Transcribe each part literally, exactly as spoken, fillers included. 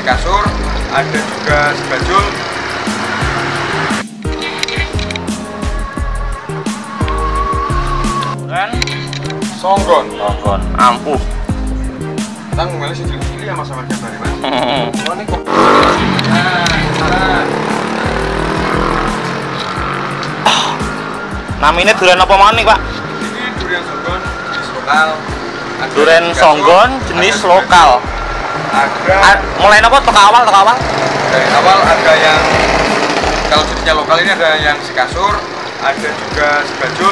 kasur, ada juga sebajul. Kan Songgon. songgon ampuh. Tang ngomel sih cilik-cilik ya Mas Amarga Bari, Mas. Oh ini kok. Nah, Namanya durian apa mana nih, Pak? ini durian songgon jenis lokal. Ada Durian kasur, songgon jenis ada lokal. Ada A mulai apa? Tok awal, tok awal. dari awal ada yang kalau jenisnya lokal ini ada yang si kasur, ada juga sebajul,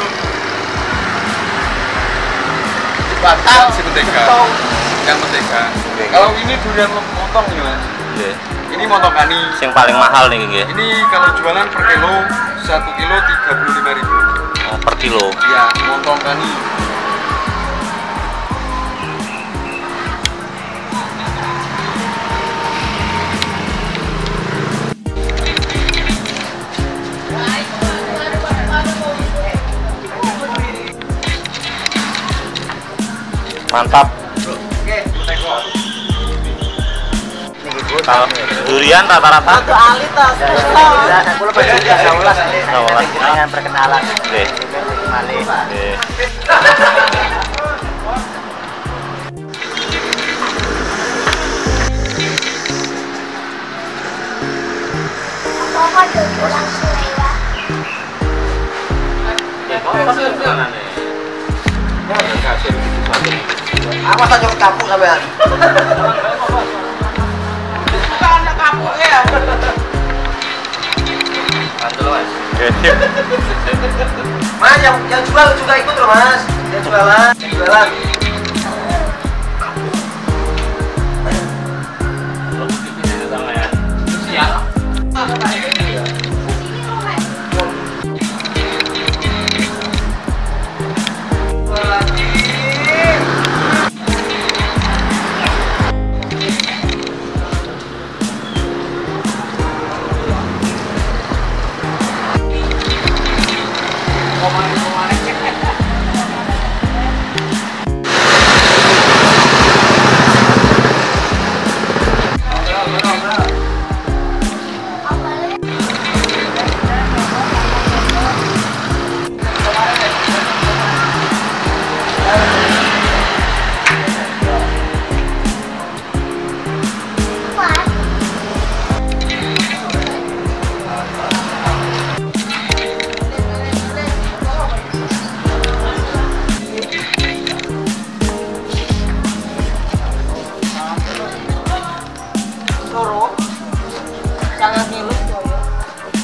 Batal. si mentega, yang mentega. Kalau ini durian montong nih Mas. Nggih. Ini montong kani. Yang paling mahal nih nggih. Ini kalau jualan per kilo satu kilo tiga puluh lima ribu. Oh, per kilo. Ya, montong kani. Mantap. Kalau durian rata-rata Satu alit tas. Kulo baju sebelas. sebelas. Dengan perkenalan. Nggih. Malih. Nggih. Apa ada kurang selera? Awas aja kapuk sampean. Anak kapuk ya. Nggih, sip. Mas yang, yang jual juga ikut loh Mas. Yang jualan, yang jualan.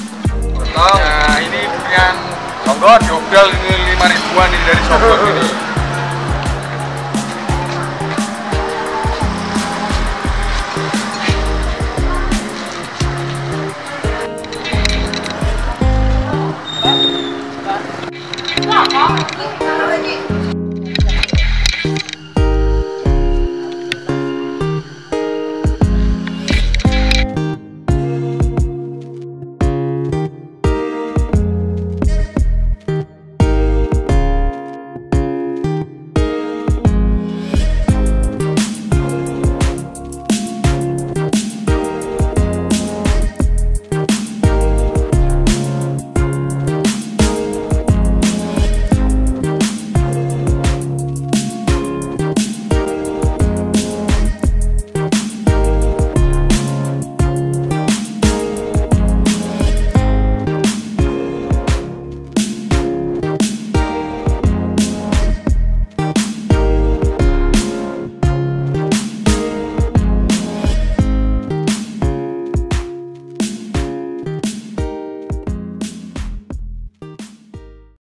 Nah, ini durian songgon diobral ini lima ribuan ini dari songgon ini.